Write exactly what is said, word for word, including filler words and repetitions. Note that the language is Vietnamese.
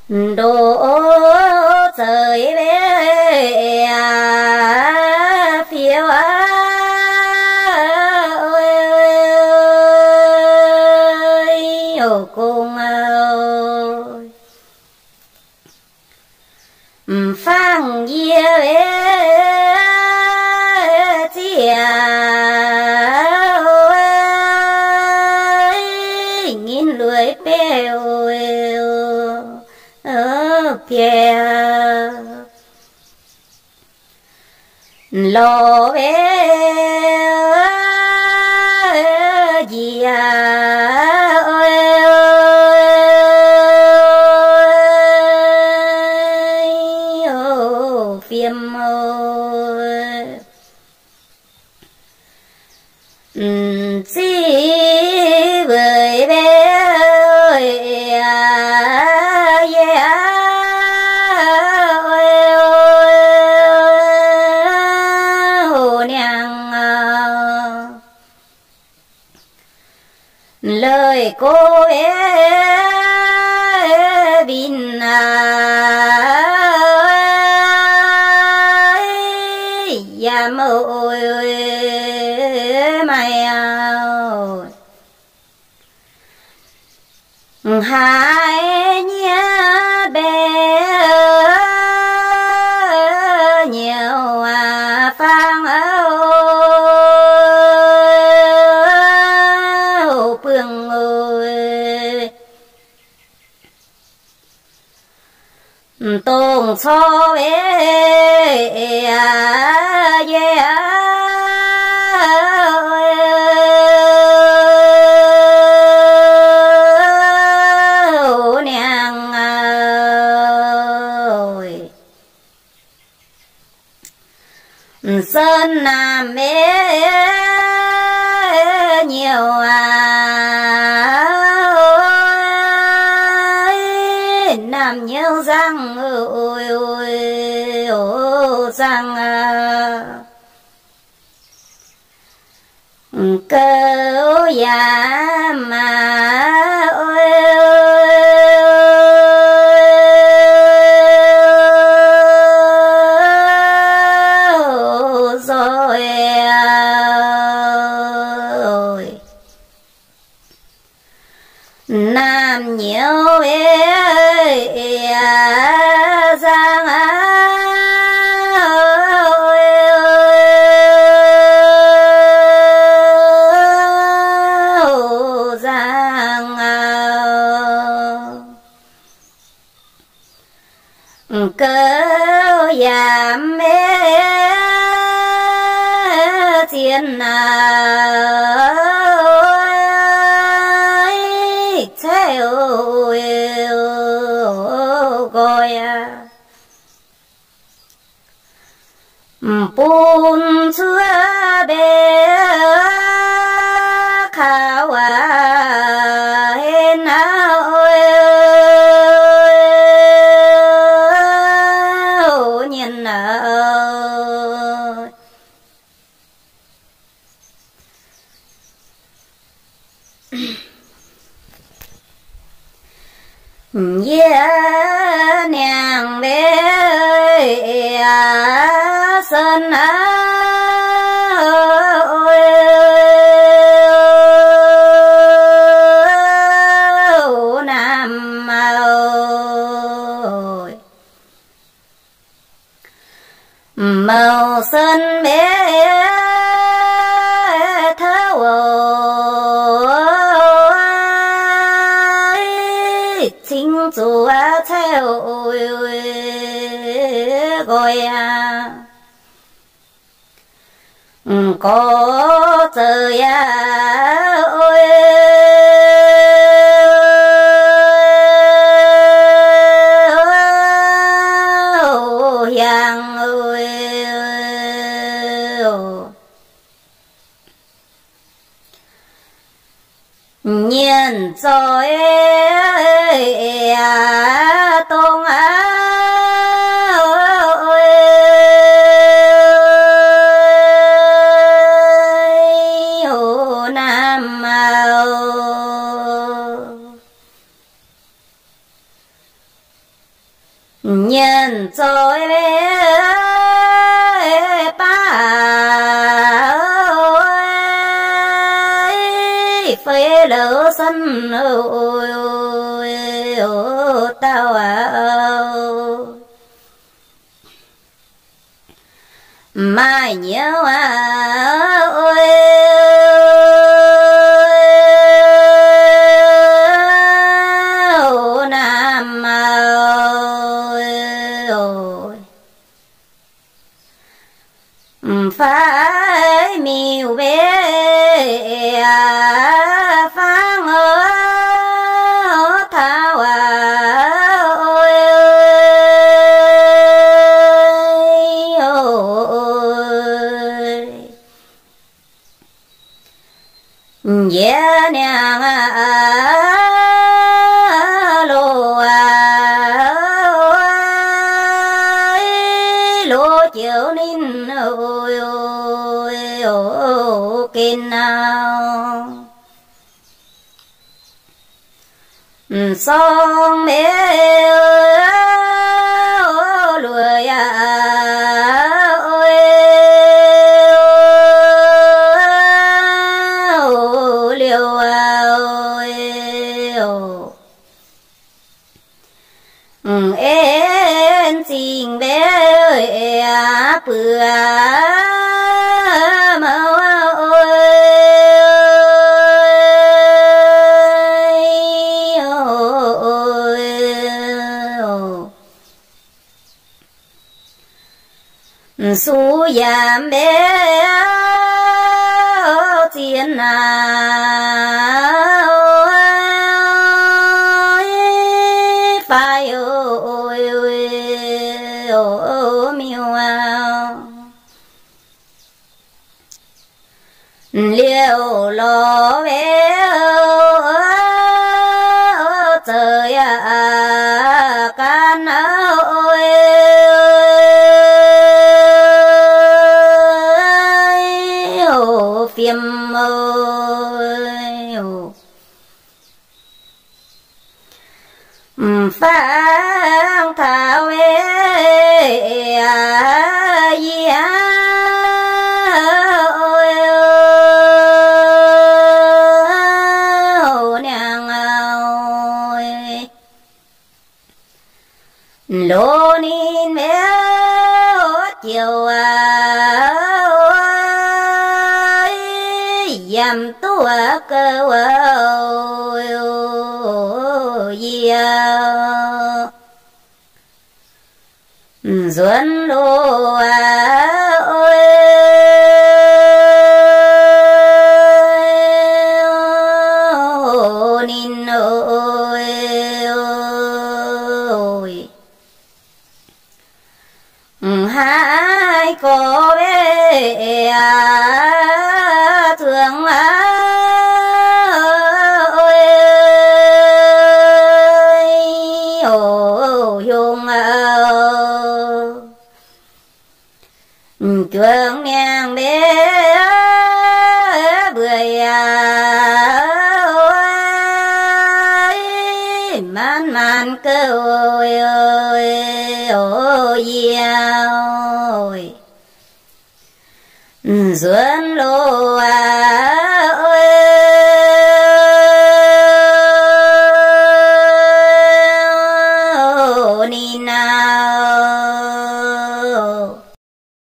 đồ trời bé phiêu ơi ô cung ơi phang ye chia nghìn lưỡi bèo kìa lo bé gì ơi ô phim ơi chỉ với bé lời cô bé bin ya mơ mày hai nhá bé nhiều phang phương ơi tôn so bé nàng ơi sơn nam bé nhiều nam nhiều răng ôi ôi ôi răng cơ ya mà ôi rồi nam nhiều giang giang cơ giảm mê thiên gọi bún chua bé khao hên ơi nhìn ơi yeah nàng bé sơn ơi nam ơi màu sơn bé thấu chính chúa theo gọi có trời ơi hàng ơi nhiên rồi tôn rồi về ba phê lỡ sân ôi ôi ôi tao à mai nhớ à ôi nam ôi phải miêu bé phang ở thao à ôi ôi yeah nàng à lô à lô chiều nín ôi ôi ôi kinh nào song mẹ lùi à ôi liều à ôi em xin bé ơi bữa su giảm bé tiền nào phải ôi ôi ôi miêu liều lo bé trời à can ôi phim ơi phang thảo ê à ya ôi nàng ơi lô nín mẹ chiều à dầm tua cơ ôi ôi duẩn lô à ôi nín ôi ôi hai cô bé à thương à ôi ôi hùng à trường ngang bé bưởi à ôi man man cơ ôi ôi ôi ôi duẩn lô à ôi nín nào